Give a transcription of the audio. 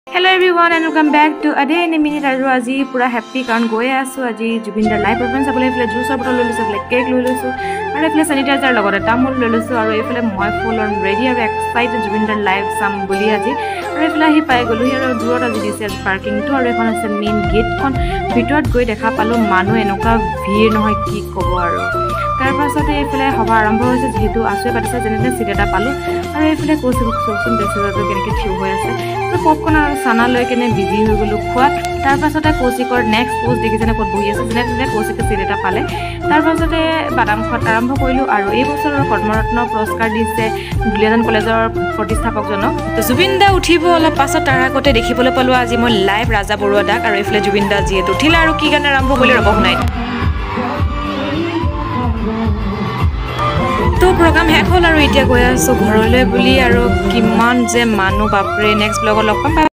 Hello everyone and welcome back to a day in a minute. Aru aji pura happy kan goye asu aji Zubeen dar live performance abole efle juice bottle lolusu efle cake lolusu aru efle sanitizer logore tamul lolusu aru efle moi full on ready aru excited Zubeen dar live sam boli aji aru efle hi pai golu aru durot aji dise parking to aru ekhon ase main gate kon bitot goi dekha palu manu enoka vir nohoy ki kobo aru tar pasate efle hoba arambho hoise jehetu asue patisa jenete seat eta palu aru efle kosi soksun desorato keneke thiu hoy ase to popcorn aru sana loi kene busy হৈ গলো খোৱাত তাৰ পাছতে কৌশিকৰ next post দেখিছেনে ক'ত বহি আছে যেনে কৌশিকে চিট এটা পালে তাৰ পাছতে বাদাম খোৱাত আৰম্ভ কৰিলো আৰু এই বছৰৰ কৰ্মৰত্ন পুৰস্কাৰ দিছে দুলিয়াজান কলেজৰ প্ৰতিষ্ঠাপকজনক তো জুবিন দা উঠিব অলপ পাছত তাৰ আগতে দেখিবলৈ পালো আজি মই লাইভ ৰাজা বৰুৱা দাক আৰু এফলে জুবিন দা যিহেতু উঠিল আৰু কি গানে আৰম্ভ কৰিলে ৰব শুনাই তো program শেষ হ'ল আৰু এতিয়া গৈ আছো ঘৰলৈ বুলি আৰু কিমান যে মানুহ বাপৰে নেক্সট ব্লগত লগ পাম।